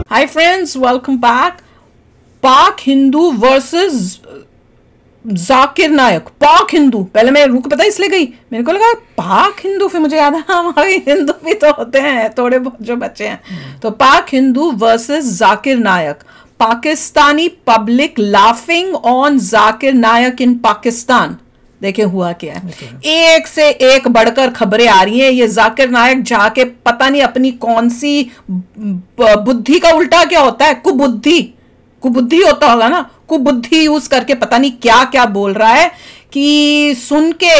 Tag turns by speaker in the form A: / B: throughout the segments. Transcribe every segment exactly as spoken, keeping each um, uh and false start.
A: Hi friends, welcome back. पाक Hindu versus Zakir नायक। पाक हिंदू, पहले मैं रुक पता इसलिए गई, मेरे को लगा पाक हिंदू, फिर मुझे याद है हमारे हिंदू भी तो होते हैं थोड़े बहुत जो बच्चे हैं। तो Pak Hindu versus Zakir Naik. Pakistani public laughing on Zakir Naik in Pakistan. देखे हुआ क्या है, एक से एक बढ़कर खबरें आ रही हैं। ये जाकिर नायक जाके पता नहीं अपनी कौन सी बुद्धि का उल्टा क्या होता है, कुबुद्धि कुबुद्धि होता होगा ना, कुबुद्धि यूज करके पता नहीं क्या क्या बोल रहा है कि सुन के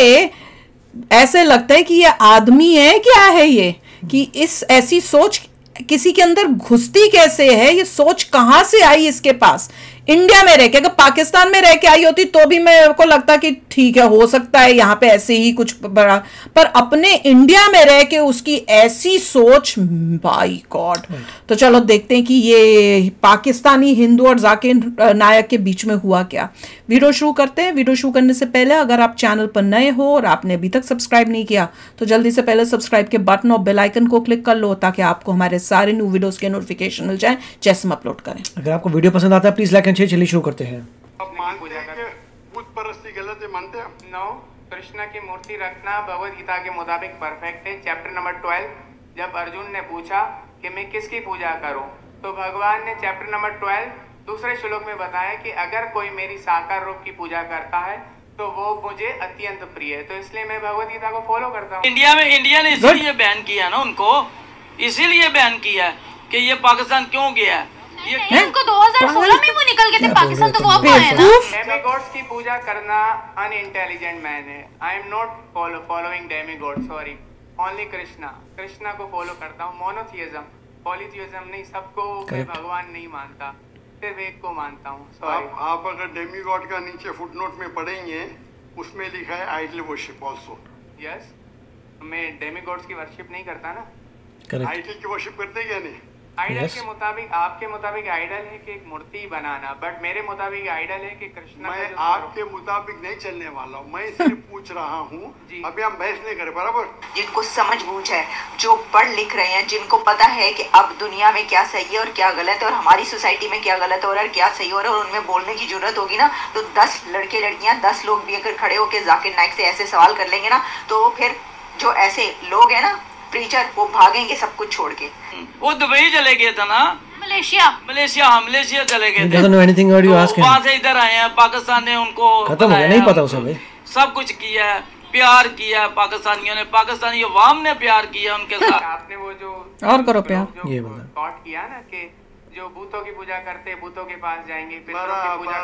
A: ऐसे लगता है कि ये आदमी है क्या है ये, कि इस ऐसी सोच किसी के अंदर घुसती कैसे है, ये सोच कहां से आई इसके पास। इंडिया में रह के, अगर पाकिस्तान में रह के आई होती तो भी मेरे को लगता कि ठीक है, हो सकता है यहाँ पे ऐसे ही कुछ बड़ा, पर अपने इंडिया में रह के उसकी ऐसी सोच, बाई गॉड। तो चलो देखते हैं कि ये पाकिस्तानी हिंदू और जाकिर नायक के बीच में हुआ क्या। वीडियो शुरू करते हैं। वीडियो शुरू करने से पहले अगर आप चैनल पर नए हो और आपने अभी तक सब्सक्राइब नहीं किया तो जल्दी से पहले सब्सक्राइब के बटन और बेल आइकन को क्लिक कर लो ताकि आपको हमारे सारे न्यू वीडियोस के नोटिफिकेशन मिल जाएं जैसे हम अपलोड करें।
B: अगर आपको वीडियो पसंद आता है प्लीज लाइक एंड शेयर। चलिए शुरू करते हैं।
C: आप मानते हैं कि बुत परस्ती गलत है, मानते हैं?
D: नो, कृष्ण की मूर्ति रखना भगवद गीता के मुताबिक परफेक्ट है। चैप्टर नंबर ट्वेल्व, जब अर्जुन ने पूछा कि मैं किसकी पूजा करूं, तो भगवान ने चैप्टर नंबर ट्वेल्व दूसरे श्लोक में बताया कि अगर कोई मेरी साकार रूप की पूजा करता है तो वो मुझे अत्यंत प्रिय है, तो इसलिए मैं भगवद गीता को फॉलो करता हूँ।
E: इंडिया में इंडिया ने इसीलिए बैन किया ना उनको, इसीलिए बैन किया कि ये पाकिस्तान क्यों गया है।
F: ये उनको दो हज़ार सोलह में वो निकल गए थे पाकिस्तान, तो वो अब आए ना।
D: डेमीगॉड्स की पूजा करना अनइंटेलिजेंट मैन है। I am not following demigod, sorry, only Krishna. Krishna को फॉलो करता हूँ। मोनोथियज्म, पॉलीथियज्म नहीं, सबको मैं भगवान नहीं मानता, सिर्फ एक को मानता हूँ।
C: आप, आप अगर डेमीगॉड का नीचे फुटनोट में पढ़ेंगे उसमें लिखा है आइडल वर्शिप आल्सो।
D: यस, मैं डेमीगॉड्स की वर्शिप नहीं करता ना।
C: आइडल की वर्शिप करते क्या नहीं?
D: Idol yes. के मुताबिक, आपके मुताबिक आइडल है कि एक मूर्ति बनाना, बट मेरे मुताबिक आइडल है कि कृष्ण।
C: मैं आपके मुताबिक नहीं चलने वाला हूँ, मैं सिर्फ पूछ रहा हूँ। अभी हम बहस नहीं करें, बराबर?
G: जिनको समझ बूझ है, जो पढ़ लिख रहे हैं, जिनको पता है कि अब दुनिया में क्या सही है और क्या गलत है और हमारी सोसाइटी में क्या गलत हो रहा है और क्या सही हो रहा है, और उनमें बोलने की जरूरत होगी ना, तो दस लड़के लड़कियां, दस लोग भी अगर खड़े होकर जाकिर नाइक से ऐसे सवाल कर लेंगे ना, तो फिर जो ऐसे लोग हैं ना प्रीचर, वो भागेंगे सब कुछ छोड़ के।
E: वो दुबई चले गए थे ना,
F: मलेशिया
E: मलेशिया हाँ मलेशिया चले गए थे।
B: तो
E: वहाँ से इधर आए हैं, पाकिस्तान ने उनको
B: खत्म हो गया, नहीं पता उसे,
E: सब कुछ किया है, प्यार किया पाकिस्तानियों ने, पाकिस्तानी अवाम ने प्यार किया उनके साथ।
D: आपने वो जो
A: और करो प्यार,
D: ये कॉट किया ना कि जो भूतों की पूजा करते भूतों के पास जाएंगे, पितरों की पूजा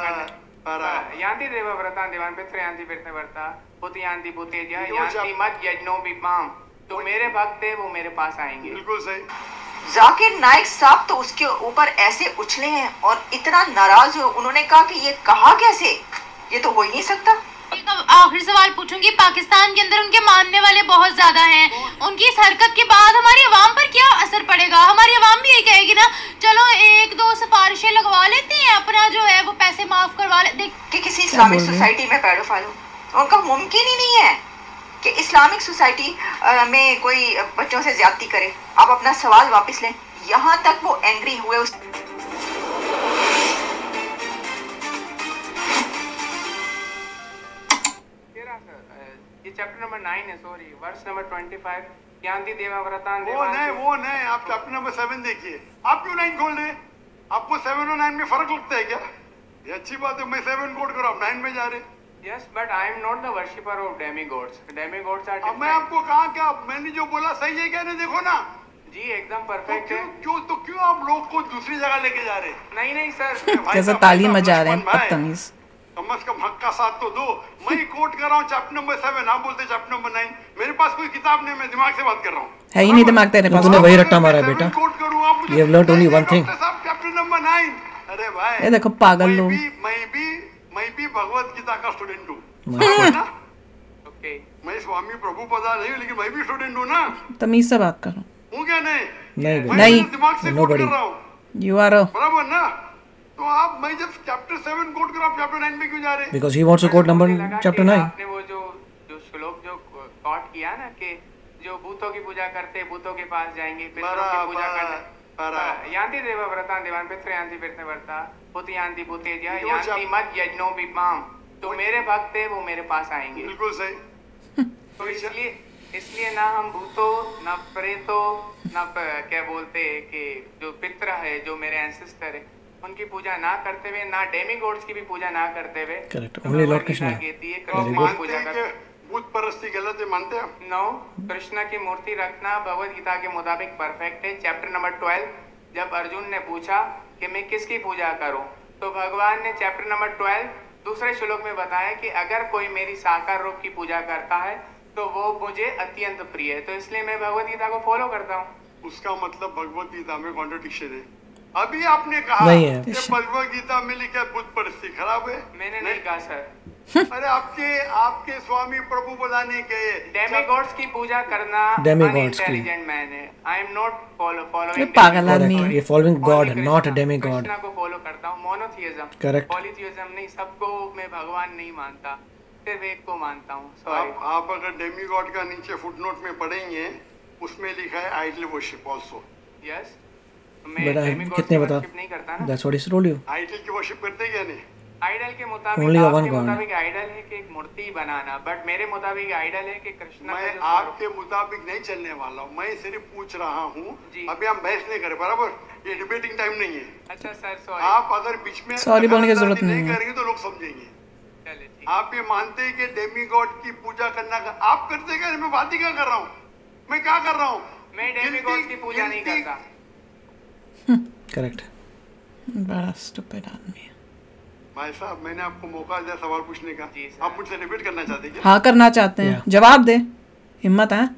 D: करते, यांति देव व्रता देवान पितृ यांति पितृ व्रता भूत यांति भूतेज्य यांति मत यज्ञो विपाम, तो मेरे भक्त है वो मेरे पास आएंगे।
C: बिल्कुल सही।
G: जाकिर नाइक साहब तो उसके ऊपर ऐसे उछले हैं और इतना नाराज हो, उन्होंने कहा कि ये कहा कैसे, ये तो हो ही नहीं सकता।
F: आखिरी सवाल पूछूंगी, पाकिस्तान के अंदर उनके मानने वाले बहुत ज्यादा हैं, उनकी इस हरकत के बाद हमारी अवाम पर क्या असर पड़ेगा? हमारी अवाम भी यही कहेगी ना, चलो एक दो सिफारिशें लगवा लेते हैं, अपना जो है वो पैसे माफ करवा ले।
G: कि किसी इस्लामिक सोसाइटी में पैडोफाइल हो, उनका मुमकिन ही नहीं है कि इस्लामिक सोसाइटी में कोई बच्चों से ज्यादती करे। आप अपना सवाल वापस लें। यहाँ तक वो एंग्री हुए उस
D: ये चैप्टर नंबर नाइन है, sorry, verse number twenty five, यांति देवा व्रतान
C: वो नहीं वो नहीं आप चैप्टर नंबर सेवन देखिए। आप क्यों नाइन खोल रहे? आपको सेवन और नाइन में फर्क लगता है क्या? ये अच्छी बात है, मैं सेवन कोड करो, आप नाइन में जा रहे।
D: Yes, but I am not the worshipper of demigods. Demigods are different.
C: मैं आपको कहा क्या, मैंने जो बोला सही है क्या नहीं, देखो ना
D: जी, एकदम परफेक्ट है।
C: क्यों तो क्यों आप लोग को दूसरी जगह लेके जा रहे?
D: नहीं नहीं सर,
A: कैसे ताली बजा रहे हैं बदतमीज।
C: कम से कम हक का साथ तो दो। मैं कोट कर रहा हूँ चैप्टर नंबर सेवन, आप बोलते चैप्टर नंबर नाइन। मेरे पास कोई किताब नहीं, मैं दिमाग से बात कर रहा हूँ।
A: है ही नहीं दिमाग तेरे पास,
B: तूने वही रट्टा मारा है बेटा।
C: कोट करूँ आप,
B: you have learnt only one thing।
C: Chapter number nine. अरे भाई
A: ये देखो पागल लोग।
C: मैं भी मैं भी भगवत गीता का स्टूडेंट हूँ ना।
D: ओके,
C: मैं स्वामी प्रभुपदा नहीं हूँ, लेकिन मैं भी स्टूडेंट हूँ ना।
A: तमीज से बात करो।
C: हूँ क्या? नहीं
B: नहीं
A: नहीं,
C: दिमाग से कोट कर रहा हूँ।
A: यू आर
C: बराबर ना? तो आप, मैं जब चैप्टर सेवन कोट कर रहा हूँ, चैप्टर नाइन में क्यों जा रहे?
B: Because he wants to quote number chapter nine।
D: आपने वो जो जो श्लोक जो कोट किया ना कि जो भूतों की पूजा करते भूतों के पास जाएंगे, पितरों की पूजा करते,
C: para
D: यान्ति देवव्रता देवान पितृ यान्ति पितृव्रता पुत्र यान्ति पुत्रेज्य
C: यो
D: यान्ति
C: जब-
D: मत यज्ञो विपाम। तो मेरे भक्त है वो मेरे पास आएंगे।
C: बिल्कुल सही।
D: तो इसलिए इसलिए ना हम भूतो ना प्रेतो ना प- क्या बोलते हैं कि जो पितृ है जो मेरे एंसेस्टर है उनकी पूजा ना करते हुए ना डेमी गॉड्स की भी पूजा ना करते हुए
B: Correct.
D: तो
B: Only Lord
D: Bhagavad
B: Krishna.
D: Gita कहती है
C: तो आप
D: कृष्ण की
C: मानते
D: पूजा
C: हैं
D: कर।
C: कि भूत परस्ती गलत है, मानते हैं?
D: नौ कृष्ण की मूर्ति रखना भगवद गीता के मुताबिक परफेक्ट है। चैप्टर नंबर ट्वेल्व जब अर्जुन ने पूछा कि मैं किसकी पूजा करूं तो भगवान ने चैप्टर नंबर ट्वेल्व दूसरे श्लोक में बताया कि अगर कोई मेरी साकार रूप की पूजा करता है तो वो मुझे अत्यंत प्रिय है। तो इसलिए मैं भगवद गीता को फॉलो करता हूँ।
C: उसका मतलब भगवत गीता में कॉन्ट्रडिक्शन है। अभी आपने कहा
B: नहीं है।
C: कि भगवत गीता में लिखा भूत परस्ती खराब है।
D: मैंने नहीं कहा सर।
C: अरे आपके आपके स्वामी प्रभु बताने गए
D: डेमी गॉड्स की पूजा करना
B: Demigods की।
D: अनइंटेलिजेंट मैन है। आई एम नॉट फॉलो
A: ये
D: फॉलोइंग
A: पागल आदमी है।
B: ये following god not demigod.
D: Krishna को फॉलो करता हूँ। मोनोथियज्म
B: Correct.
D: पॉलीथियज्म नहीं। सबको मैं भगवान नहीं मानता, सिर्फ एक को मानता हूँ। सॉरी।
C: आप, आप अगर डेमी गॉड का नीचे फुटनोट में पढ़ेंगे उसमें लिखा है आइडल वर्शिप आल्सो।
D: यस मैं
B: बेटा
D: डेमी गॉड्स
B: कितने
D: की
B: बता
D: worship नहीं करता ना।
B: That's what he told you.
C: Idol की वर्शिप करते क्या नहीं?
D: आइडल के मुताबिक
B: Only one
D: आपके
B: God.
D: मुताबिक आइडल है कि एक मूर्ति बनाना, बट मेरे मुताबिक आइडल है कि कृष्ण
C: मैं
D: का जो
C: आपके मुताबिक नहीं चलने वाला हूँ, मैं सिर्फ पूछ रहा हूँ।
D: जी।
C: अभी हम बहस नहीं करें, बराबर? ये डिबेटिंग टाइम नहीं है।
D: स्वरूप- अच्छा सर सॉरी।
C: आप अगर बीच में
A: Sorry बोलने की जरूरत
C: नहीं
A: नहीं है।
C: करेंगे तो लोग समझेंगे।
D: चलिए ठीक।
C: आप ये मानते हैं कि डेमी गॉड की पूजा करना का आप करते क्या? मैं बात ही क्या कर रहा हूँ? मैं क्या कर रहा हूँ?
D: मैं डेमी गॉड्स की पूजा नहीं
C: गिनती-
D: करता।
B: करेक्ट।
A: बड़ा स्टूपिड आदमी है।
C: भाई साहब मैंने आपको मौका दिया सवाल पूछने का,
D: जी सर।
C: आप मुझसे डिबेट करना चाहते हैं क्या?
A: हाँ करना चाहते हैं,
B: Yeah.
A: जवाब दे, हिम्मत है।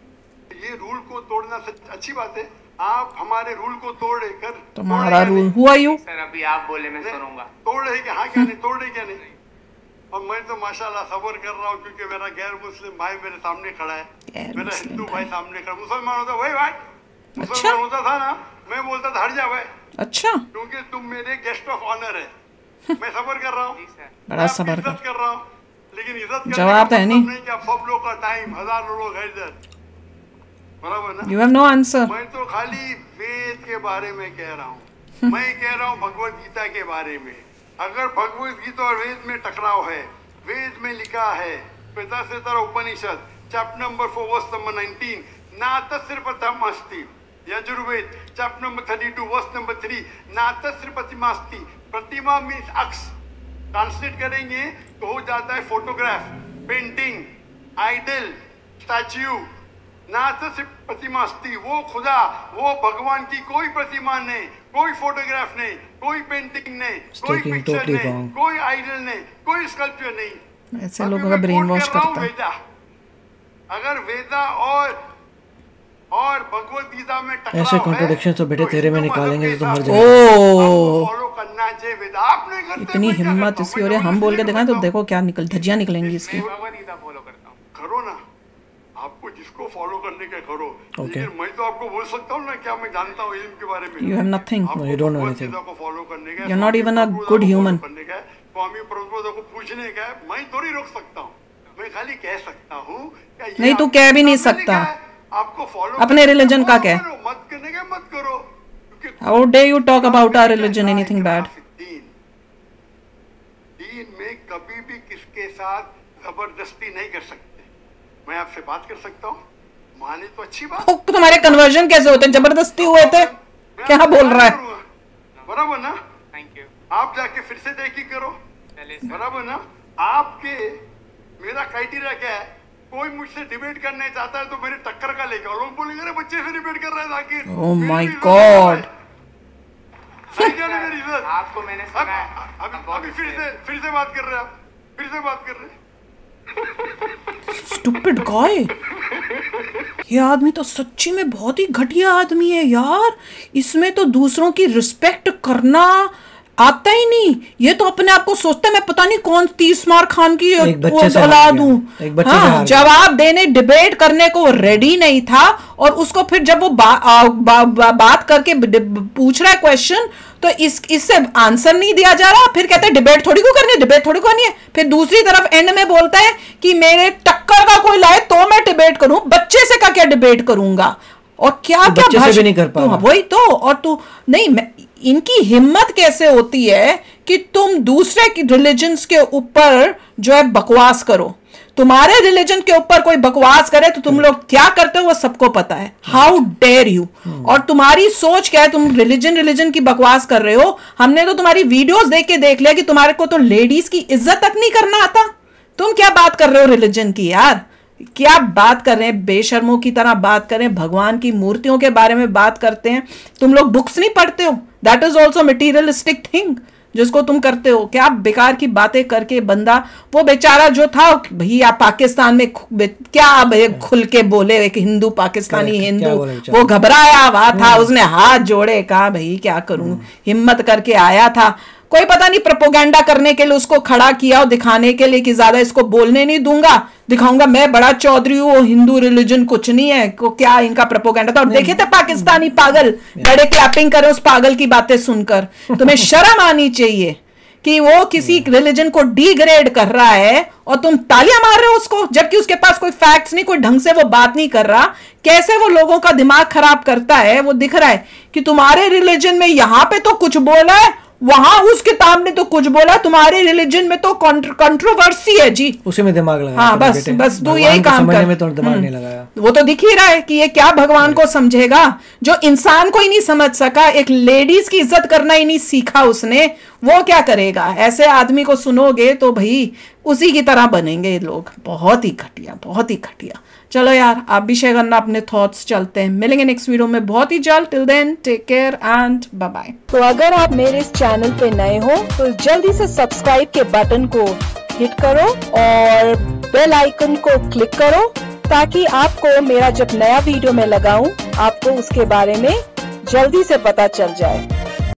C: ये रूल को तोड़ना सच अच्छी बात है। आप हमारे रूल को तोड़े कर
A: तुम्हारा रूल हुआ यू।
D: सर अभी आप बोले मैं सुनूंगा।
C: तोड़ रहे क्या? हाँ क्या नहीं? तोड़ रहे क्या नहीं? और मैं तो माशाल्लाह सबर कर रहा हूँ क्योंकि मेरा गैर मुस्लिम भाई मेरे सामने खड़ा है,
A: गैर
C: मेरा
A: मुस्लिम
C: हिंदू
A: भाई।
C: भाई सामने खड़ा। मुसलमान होता वही भाई,
A: अच्छा।
C: मुसलमान होता था ना, मैं बोलता था हट जा भाई,
A: अच्छा
C: क्योंकि तुम मेरे गेस्ट ऑफ ऑनर है। मैं सबर कर रहा हूँ,
D: जी सर।
A: बड़ा
C: मैं आपकी
A: सबर
C: इज्जत
A: कर।
C: कर रहा हूँ, लेकिन इज्जत करने
A: जवाब
C: का
A: तो है
C: मतलब
A: नहीं।
C: कि आप सब लोग का टाइम हजारों लोग है इधर, बराबर ना?
A: You have no answer.
C: मैं तो खाली वेद के बारे में कह रहा हूँ। मैं कह रहा हूँ भगवत गीता के बारे में। अगर भगवत गीता और वेद में टकराव है, वेद में लिखा है पिता से तरह Upanishad chapter number four verse number nineteen ना तस्र प्रथम अस्ति। Yajurveda chapter number thirty two verse number three ना तस्र प्रतिमा अस्ति। प्रतिमा मीन्स अक्स, ट्रांसलेट करेंगे तो हो जाता है फोटोग्राफ, पेंटिंग, आइडल, स्टैच्यू। ना तो सिर्फ प्रतिमा अस्ति, वो खुदा, वो भगवान की कोई प्रतिमा नहीं, कोई फोटोग्राफ नहीं, कोई पेंटिंग नहीं, कोई
B: Speaking
C: पिक्चर
B: totally
C: नहीं,
B: wrong.
C: कोई आइडल नहीं, कोई स्कल्पचर नहीं।
A: ऐसे
C: अभी
A: लोगों
C: मैं
A: का ब्रेन
C: quote
A: वॉश
C: कर रहा हूँ
A: करता है।
C: वेदा। अगर वेदा और और भगवत गीता में टकराव
B: ऐसे
C: है,
B: contradictions तो बेटे तेरे में
C: हिंदू
B: निकालेंगे
C: मजहब
B: तो तुम
C: के
B: मर
C: हिसाब से
A: जाओगे।
C: आपको फॉलो करना चाहिए वेदा। आप नहीं करते,
A: इतनी
C: मैं क्या
A: हिम्मत
C: करता हूँ?
A: इसकी
C: मैं
A: हो रही है, हम बोल के
C: जबरदस्ती
A: दिखाएं तो
C: करता हूँ।
A: देखो क्या निकल धज्जियां निकलेंगी इसकी।
D: मैं भगवद गीता फॉलो करता हूँ।
C: करो ना, आपको जिसको फॉलो करने का करो।
B: Okay.
C: लेकिन मैं तो आपको बोल सकता हूँ ना क्या मैं जानता हूँ इल्म के बारे में।
A: You have nothing.
C: आपको
B: No, you don't know
C: Bhagavad
B: anything.
C: Gita को फॉलो करने का है,
A: You're not
C: Swami
A: even a
C: Prabhupada
A: good
C: को follow
A: human.
C: करने का है, स्वामी प्रभुपाद को पूछने का है। मैं थोड़ी रोक सकता हूँ, मैं खाली कह सकता हूँ क्या ये
A: नहीं, तू
C: आपके
A: कह भी नहीं
C: सामने लिखा
A: सकता।
C: है, आपको फॉलो
A: अपने religion का कह।
C: मत करने का मत करो, क्योंकि
A: How dare you talk about our religion, anything bad?
C: दीन दीन में कभी भी किसके साथ जबरदस्ती नहीं कर सकते। मैं आपसे बात कर सकता हूँ, माने तो अच्छी बात।
A: ओ, तुम्हारे कन्वर्जन कैसे होते? जबरदस्ती हुए थे?
C: मैं
A: क्या
C: आपको
A: बोल
C: बात
A: रहा है?
C: करूंगा, बराबर ना?
D: Thank you.
C: आप जाके फिर से देखी करो,
D: चलिए सर।
C: बराबर ना? आपके मेरा क्राइटेरिया क्या है? कोई मुझसे डिबेट करने चाहता है तो मेरे टक्कर का लेके आओ। लोग बोलेंगे अरे बच्चे से डिबेट कर रहा है जाकिर।
A: Oh
C: मेरी
A: my
C: इज्जत
A: God.
C: है। सही क्या नहीं मेरी इज्जत?
D: आपको मैंने
C: अब
D: सुना है।
C: अभी
D: आप बहुत
C: अभी फिर
D: अच्छे
C: से
D: हैं।
C: फिर से बात कर रहे हैं आप, फिर से बात कर रहे हैं।
A: Stupid guy. ये आदमी तो सच्ची में बहुत ही घटिया आदमी है यार। इसमें तो दूसरों की रिस्पेक्ट करना आता ही नहीं। ये तो अपने आप को सोचता है मैं पता नहीं कौन तीस मार खान की
B: एक बच्चे से
A: औलाद
B: हार गया।
A: हूँ।
B: एक बच्चे से
A: हाँ,
B: हार गया।
A: जवाब देने डिबेट करने को रेडी नहीं था और उसको फिर जब वो बा, आ, बा, बा, बात करके ब- पूछ रहा है क्वेश्चन तो इस इससे आंसर नहीं दिया जा रहा। फिर कहते हैं डिबेट थोड़ी को करनी है, डिबेट थोड़ी को करनी है। फिर दूसरी तरफ एंड में बोलता है कि मेरे टक्कर का कोई लाए तो मैं डिबेट करूं, बच्चे से का क्या डिबेट करूंगा। और क्या क्या
B: बच्चे से भी नहीं कर पा रहा।
A: वही तो। और तू नहीं, मैं इनकी हिम्मत कैसे होती है कि तुम दूसरे की रिलीजन्स के ऊपर जो है बकवास करो। तुम्हारे रिलीजन के ऊपर कोई बकवास करे तो तुम लोग क्या करते हो वो सबको पता है। How dare you. और तुम्हारी सोच क्या है, तुम रिलीजन रिलीजन की बकवास कर रहे हो। हमने तो तुम्हारी वीडियोस देख के देख लिया कि तुम्हारे को तो लेडीज की इज्जत तक नहीं करना आता। तुम क्या बात कर रहे हो रिलीजन की यार, क्या बात कर रहे हैं, बेशर्मों की तरह बात कर रहे हैं, भगवान की मूर्तियों के बारे में बात करते हैं। तुम लोग बुक्स नहीं पढ़ते हो, that is also materialistic thing जिसको तुम करते हो। क्या बेकार की बातें करके बंदा, वो बेचारा जो था भैया पाकिस्तान में क्या भैया खुल के बोले, एक हिंदू पाकिस्तानी हिंदू, वो घबराया हुआ था, उसने हाथ जोड़े, कहा भाई क्या करूं, हिम्मत करके आया था। कोई पता नहीं प्रोपोगेंडा करने के लिए उसको खड़ा किया और दिखाने के लिए कि ज्यादा इसको बोलने नहीं दूंगा, दिखाऊंगा मैं बड़ा चौधरी हूँ, हिंदू रिलीजन कुछ नहीं है, को क्या इनका प्रोपोगेंडा था। और देखे थे पाकिस्तानी पागल बड़े क्लैपिंग करे उस पागल की बातें सुनकर। तुम्हें शर्म आनी चाहिए कि वो किसी रिलीजन को डिग्रेड कर रहा है और तुम तालियां मार रहे हो उसको, जबकि उसके पास कोई फैक्ट्स नहीं, कोई ढंग से वो बात नहीं कर रहा। कैसे वो लोगों का दिमाग खराब करता है, वो दिख रहा है कि तुम्हारे रिलीजन में यहां पे तो कुछ बोला है, वहां उस किताब ने तो कुछ बोला, तुम्हारे रिलीजन में तो कंट्रोवर्सी है जी,
B: उसी में दिमाग लगाया।
A: हाँ बस बस तू यही काम कर।
B: में तो दिमाग नहीं लगाया।
A: वो तो दिख ही रहा है कि ये क्या भगवान को समझेगा, जो इंसान को ही नहीं समझ सका, एक लेडीज की इज्जत करना ही नहीं सीखा उसने, वो क्या करेगा। ऐसे आदमी को सुनोगे तो भाई उसी की तरह बनेंगे लोग। बहुत ही घटिया, बहुत ही घटिया। चलो यार आप भी शेयर करना अपने थॉट्स। चलते हैं, मिलेंगे नेक्स्ट वीडियो में बहुत ही जल्द। Till then take care and bye bye.
H: तो अगर आप मेरे इस चैनल पे नए हो तो जल्दी से सब्सक्राइब के बटन को हिट करो और बेल आइकन को क्लिक करो, ताकि आपको मेरा जब नया वीडियो मैं लगाऊं आपको उसके बारे में जल्दी से पता चल जाए।